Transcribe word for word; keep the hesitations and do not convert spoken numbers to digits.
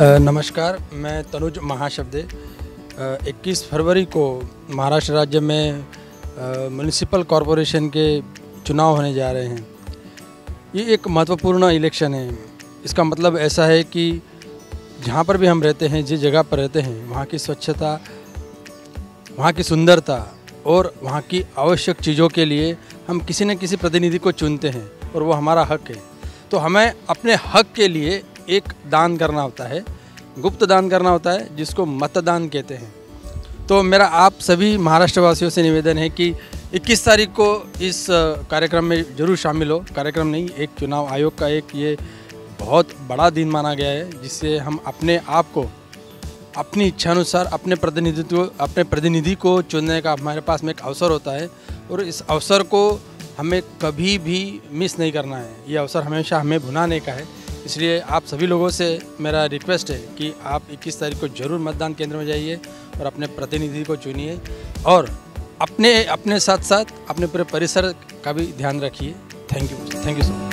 नमस्कार, मैं तनुज महाशब्दे। इक्कीस फरवरी को महाराष्ट्र राज्य में म्युनिसिपल कॉरपोरेशन के चुनाव होने जा रहे हैं। ये एक महत्वपूर्ण इलेक्शन है। इसका मतलब ऐसा है कि जहाँ पर भी हम रहते हैं, जिस जगह पर रहते हैं, वहाँ की स्वच्छता, वहाँ की सुंदरता और वहाँ की आवश्यक चीज़ों के लिए हम किसी न किसी प्रतिनिधि को चुनते हैं और वो हमारा हक है। तो हमें अपने हक के लिए एक दान करना होता है, गुप्त दान करना होता है, जिसको मतदान कहते हैं। तो मेरा आप सभी महाराष्ट्र वासियों से निवेदन है कि इक्कीस तारीख को इस कार्यक्रम में ज़रूर शामिल हो। कार्यक्रम नहीं, एक चुनाव आयोग का एक ये बहुत बड़ा दिन माना गया है, जिससे हम अपने आप को अपनी इच्छानुसार अपने प्रतिनिधित्व अपने प्रतिनिधि को चुनने का हमारे पास में एक अवसर होता है और इस अवसर को हमें कभी भी मिस नहीं करना है। ये अवसर हमेशा हमें भुनाने का है। इसलिए आप सभी लोगों से मेरा रिक्वेस्ट है कि आप इक्कीस तारीख को ज़रूर मतदान केंद्र में जाइए और अपने प्रतिनिधि को चुनिए और अपने अपने साथ साथ अपने पूरे परिसर का भी ध्यान रखिए। Thank you thank you so much.